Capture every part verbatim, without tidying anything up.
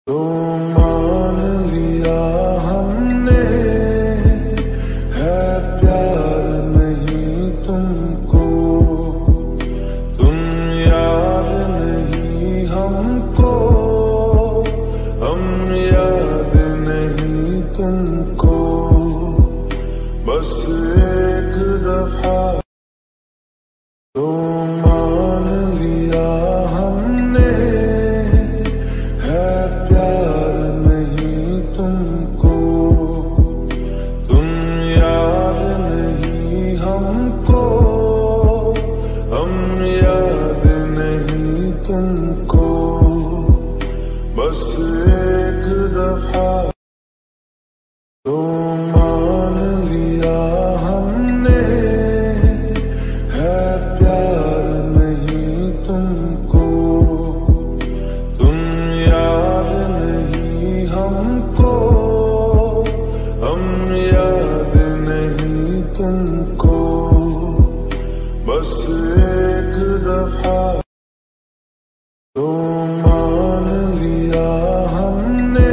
تو مان لیا ہم نے ہے پیار نہیں تم کو، تم یاد نہیں ہم کو، ہم یاد نہیں تم کو، بس ایک دفعہ تو مان لیا ہم نے ہے پیار نہیں تم کو، تم یاد نہیں ہم کو، ہم یاد نہیں تم کو، بس ایک دفعہ تو مان لیا ہم نے ہے پیار نہیں تم کو، تم یاد نہیں ہم کو، ہم یاد نہیں تم کو، بس ایک دفعہ تو مان لیا ہم نے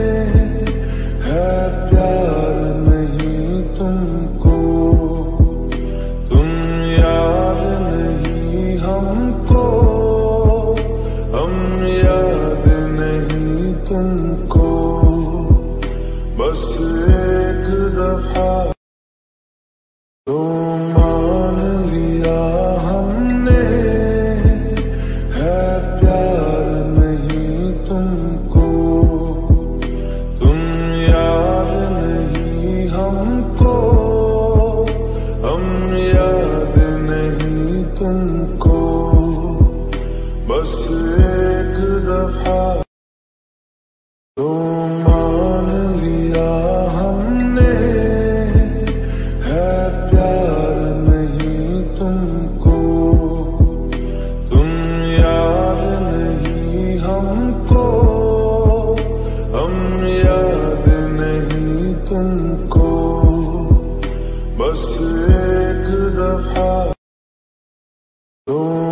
ہے پیار نہیں تم کو، تم یاد نہیں ہم کو، ہم یاد نہیں تم کو، بس ایک دفعہ تو مان لیا ہم نے ہے پیار نہیں تم کو، تم یاد نہیں ہم کو، ہم یاد نہیں تم کو، بس ایک دفعہ تو مان لیا ہم نے ہے پیار نہیں تم کو، تم یاد نہیں ہم کو، ہم یاد نہیں تم کو، بس ایک دفعہ تو